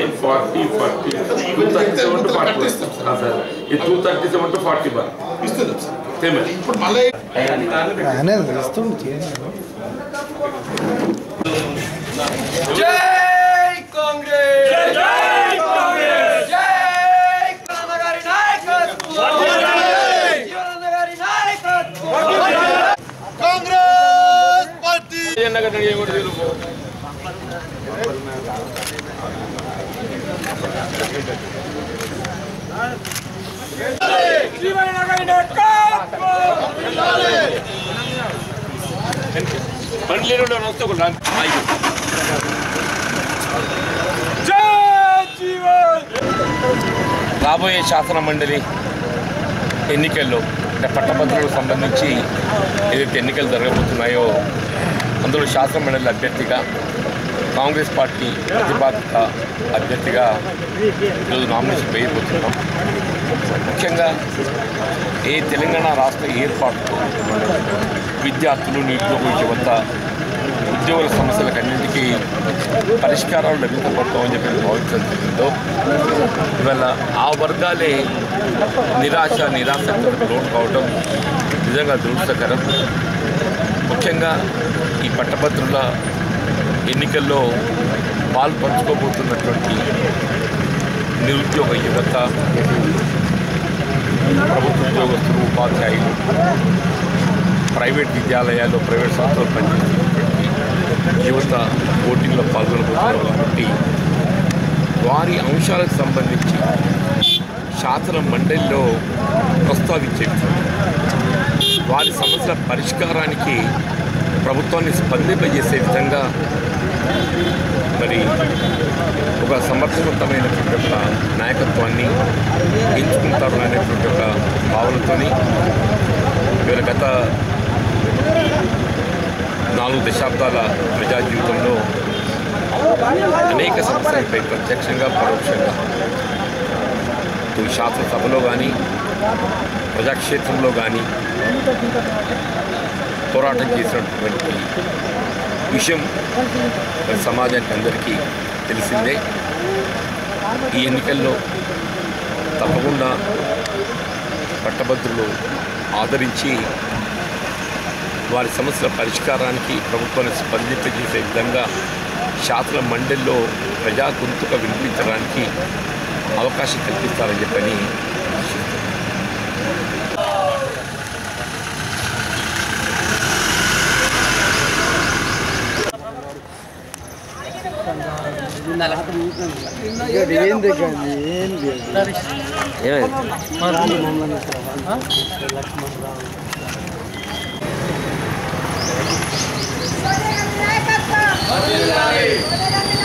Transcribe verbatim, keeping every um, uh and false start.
Forty forty two thirty seven to forty sir ఈ two thirty seven to forty one ఇస్తున్నాం sir. Payment ఇప్పుడు మళ్ళీ జై కాంగ్రెస్ జై కాంగ్రెస్ జై కన్నగారి నాయకత్వం జీవనగారి నాయకత్వం కాంగ్రెస్ పార్టీ జీవనగారి నాయకత్వం బండ్లీరులో వస్తే ఒక జై జీవన్ రాబోయే శాసన మండలి ఎన్నికల్లో అంటే పట్టభద్రులకు సంబంధించి ఏదైతే ఎన్నికలు జరగబోతున్నాయో అందులో శాసన మండలి అభ్యర్థిగా కాంగ్రెస్ పార్టీ ప్రతిపాదిత అభ్యర్థిగా ఈరోజు నామినేషన్ వేయబోతున్నాం. ముఖ్యంగా ఏ తెలంగాణ రాష్ట్ర ఏర్పాటుతో విద్యార్థులు నిరుద్యోగ యువత ఉద్యోగుల సమస్యలకన్నింటికీ పరిష్కారాలు లభించబడతామని చెప్పి భావించడం జరిగిందో ఇవాళ ఆ వర్గాలే నిరాశ నిరాశక్తులకు లోటు కావడం నిజంగా దురదృష్టకరం. ముఖ్యంగా ఈ పట్టభద్రుల ఎన్నికల్లో పాల్పంచుకోబోతున్నటువంటి నిరుద్యోగ యువత, ప్రభుత్వ ఉద్యోగస్తులు, ఉపాధ్యాయులు, ప్రైవేట్ విద్యాలయాల్లో ప్రైవేట్ సంస్థలు పనిచేస్తున్నటువంటి యువత ఓటింగ్లో పాల్గొనబోతున్నారు కాబట్టి వారి అంశాలకు సంబంధించి శాసన మండలిలో ప్రస్తావించే వారి సమస్యల పరిష్కారానికి ప్రభుత్వాన్ని స్పందింపజేసే విధంగా మరి ఒక సమర్థవంతమైనటువంటి ఒక నాయకత్వాన్ని ఎంచుకుంటారు అనేటువంటి ఒక భావనతో ఇవాళ గత నాలుగు దశాబ్దాల ప్రజా జీవితంలో అనేక సమస్యలపై ప్రత్యక్షంగా పరోక్షంగా శాసనసభలో కానీ ప్రజాక్షేత్రంలో కానీ పోరాటం చేసినటువంటి విషయం సమాజానికి అందరికీ తెలిసిందే. ఈ ఎన్నికల్లో తప్పకుండా పట్టభద్రులు ఆదరించి వారి సమస్యల పరిష్కారానికి ప్రభుత్వాన్ని స్పందింపజేసే విధంగా శాసన మండలిలో ప్రజా గొంతుక వినిపించడానికి అవకాశం కల్పిస్తారని చెప్పని ఏమైంది